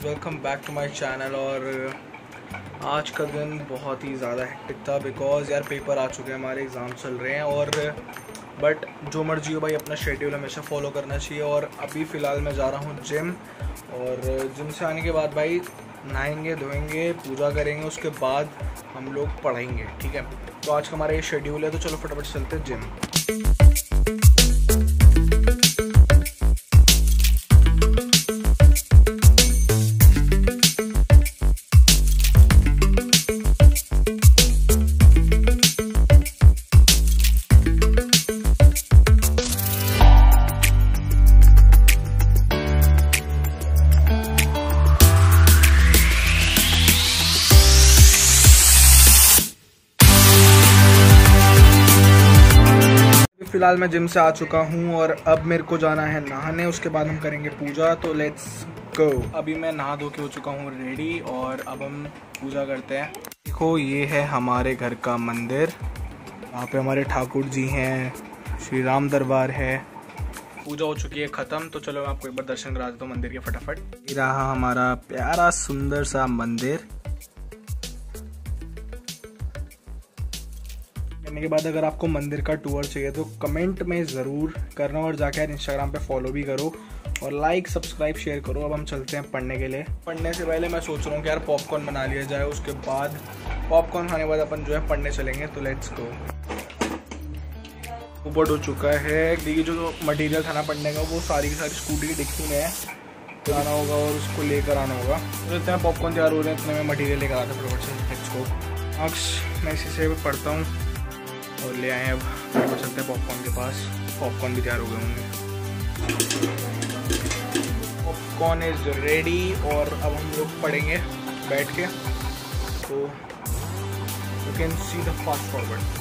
Welcome back to my channel. और आज का दिन बहुत ही ज़्यादा हेक्टिक था बिकॉज़ यार पेपर आ चुके हैं, हमारे एग्ज़ाम चल रहे हैं। और बट जो मर्जी हो भाई, अपना शेड्यूल हमेशा फॉलो करना चाहिए। और अभी फ़िलहाल मैं जा रहा हूँ जिम, और जिम से आने के बाद भाई नहाएंगे धोएंगे, पूजा करेंगे, उसके बाद हम लोग पढ़ेंगे। ठीक है, तो आज का हमारा ये शेड्यूल है। तो चलो फटाफट चलते हैं जिम। फिलहाल मैं जिम से आ चुका हूँ और अब मेरे को जाना है नहाने, उसके बाद हम करेंगे पूजा। तो लेट्स गो। अभी मैं नहा धो के हो चुका हूँ रेडी, और अब हम पूजा करते हैं। देखो ये है हमारे घर का मंदिर, वहाँ पे हमारे ठाकुर जी हैं, श्री राम दरबार है। पूजा हो चुकी है ख़त्म, तो चलो मैं आपको एक बार दर्शन करा देता हूँ मंदिर के फटाफट। ये रहा हमारा प्यारा सुंदर सा मंदिर। करने के बाद अगर आपको मंदिर का टूर चाहिए तो कमेंट में ज़रूर करना, और जाके यार इंस्टाग्राम पे फॉलो भी करो, और लाइक सब्सक्राइब शेयर करो। अब हम चलते हैं पढ़ने के लिए। पढ़ने से पहले मैं सोच रहा हूँ कि यार पॉपकॉर्न बना लिया जाए, उसके बाद पॉपकॉर्न खाने के बाद अपन जो है पढ़ने चलेंगे। तो लेट्स गो। ऊपर हो चुका है, देखिए जो मटेरियल था ना पढ़ने का, वो सारी की सारी स्कूटी की डिक्की में जाना होगा और उसको लेकर आना होगा। तो इतने पॉपकॉर्न तैयार हो रहे हैं, इतने में मटेरियल लेकर आता फटाफट से। Let's go. मार्क्स मैं इसी से पढ़ता हूँ और ले आए। अब फटाफट चलते हैं पॉपकॉर्न के पास। पॉपकॉर्न भी तैयार हो गए होंगे। पॉपकॉर्न इज रेडी, और अब हम लोग पढ़ेंगे बैठ के। तो you can see the fast forward.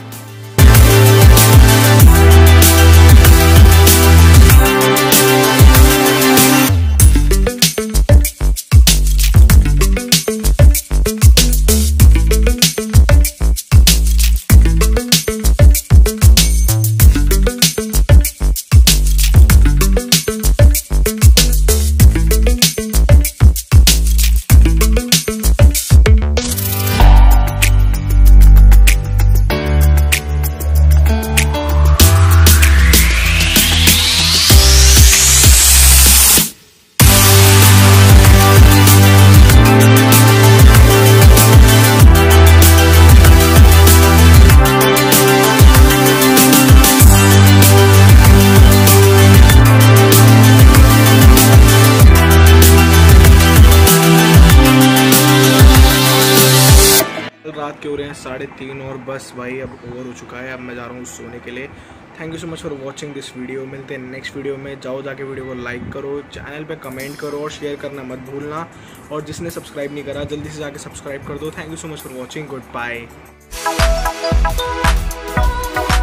रात के हो रहे हैं 3:30 और बस भाई अब ओवर हो चुका है। अब मैं जा रहा हूँ सोने के लिए। Thank you so much for watching this video. मिलते हैं नेक्स्ट वीडियो में। जाके वीडियो को लाइक करो, चैनल पे कमेंट करो और शेयर करना मत भूलना। और जिसने सब्सक्राइब नहीं करा जल्दी से जाके सब्सक्राइब कर दो। Thank you so much for watching. Good bye.